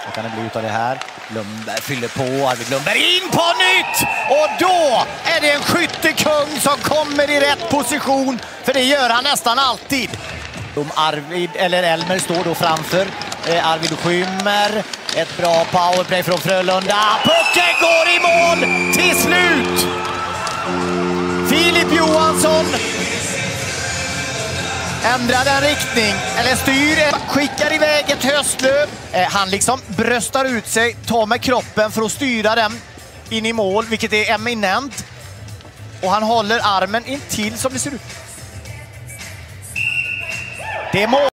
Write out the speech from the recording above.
Vad kan det bli utav det här? Lundberg fyller på, Arvid Lundberg in på nytt! Och då är det en skyttekung som kommer i rätt position, för det gör han nästan alltid. Arvid, eller Elmer, står då framför. Arvid skymmer. Ett bra powerplay från Frölunda. Pucken går i mål till slut! Filip Johansson ändrar den riktning, eller styr, skickar iväg ett höstlöv. Han liksom bröstar ut sig, tar med kroppen för att styra den in i mål, vilket är eminent. Och han håller armen in till som det ser ut. Det är mål.